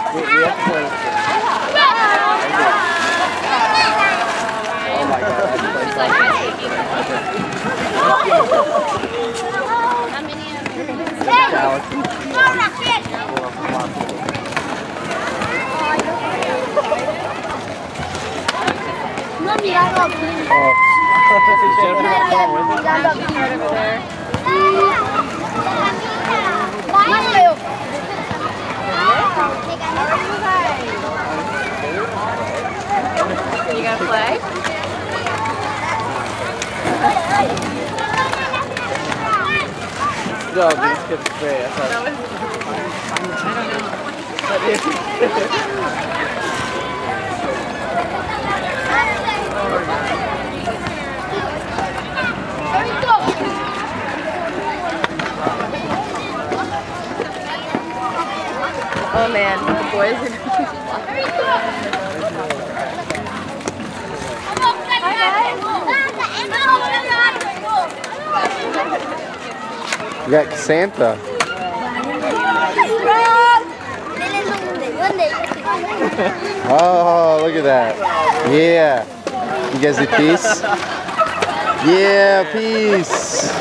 We have to play. Oh my god, that's like How many of them? No mirando aquí. Oh. Is Jennifer not going with us? She's right over there. Más feo. You gonna play? No, these kids are great. I thought. Oh man, the boys are You got Santa. Oh, look at that. Yeah. You guys need peace? Yeah, peace.